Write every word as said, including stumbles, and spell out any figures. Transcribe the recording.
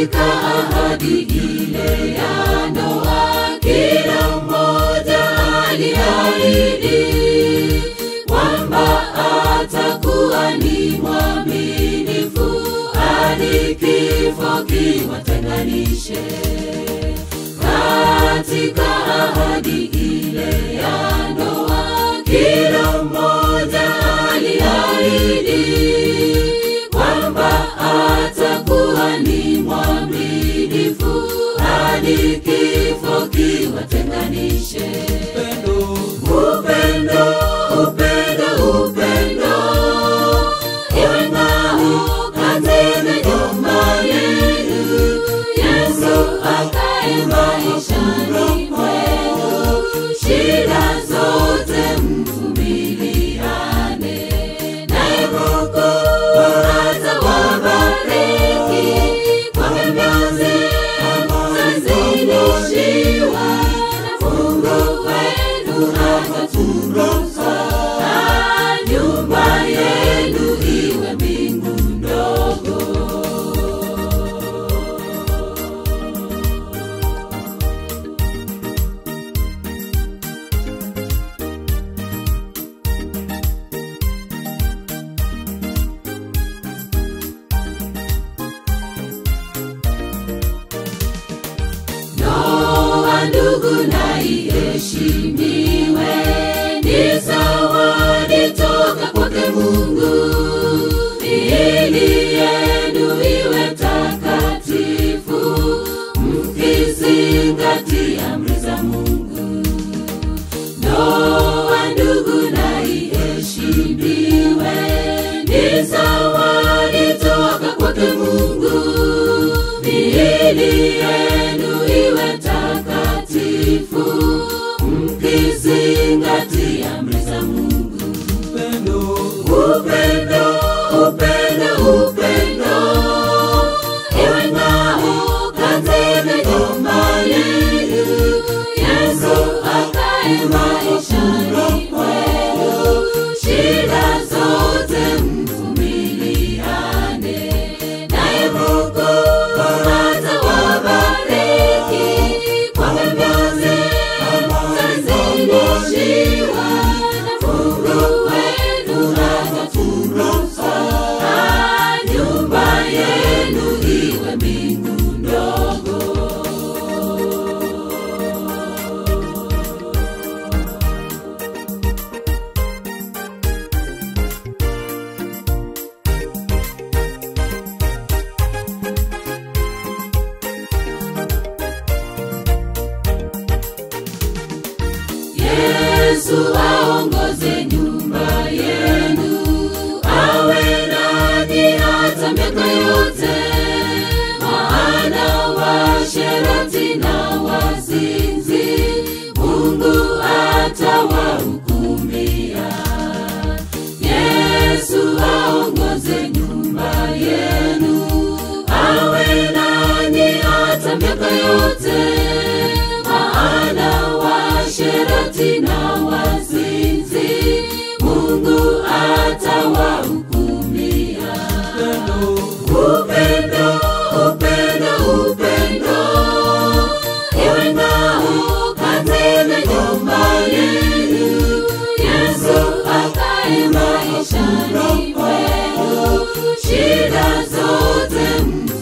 katika ahadi ile ya ndoa, kila mmoja aliahidi kwamba atakuwa ni mwaminifu hadi kifo kiwatenganishe. Katika ahadi ile ya ndoa, kila mmoja aliahidi kwamba atakuwa ni mwaminifu hadi kifo kiwatenganishe. Upendo, upendo, upendo, iwe ngao katika nyumba yenu. Yesu akae maishani mwenu, shida zote mvumiliane, naye Mungu atawabariki kwa miozi mtazidishiwa, na fungu wenu ataturuza, na nyumba yenu iwe mbingu ndogo. Ndoa ndugu na iheshimiwe, ni zawadi toka kwake Mungu. Miili yenu iwe takatifu, mkizingatia amri za Mungu. Ndoa ndugu na iheshimiwe, ni zawadi toka kwake Mungu. Miili yenu iwe takatifu, mkizingatia amri za Mungu. Upendo, upendo, upendo, iwe ngao katika nyumba yenu. Yesu akae maishani mwenu, shida zote mvumiliane, naye Mungu atawabariki kwa miozi mtazidishiwa, na fungu wenu ataturuza, na nyumba yenu iwe mbingu ndogo. Yesu aongoze nyumba yenu, awe nanyi hata miaka yote, maana washerati na wazinzi Mungu atawahukumia. Yesu aongoze nyumba yenu, awe nanyi hata miaka yote, maana washerati na wazinzi Mungu atawahukumia. Upendo, upendo, upendo, iwe ngao katika nyumba yenu. Yesu akae maishani mwenu, shida zote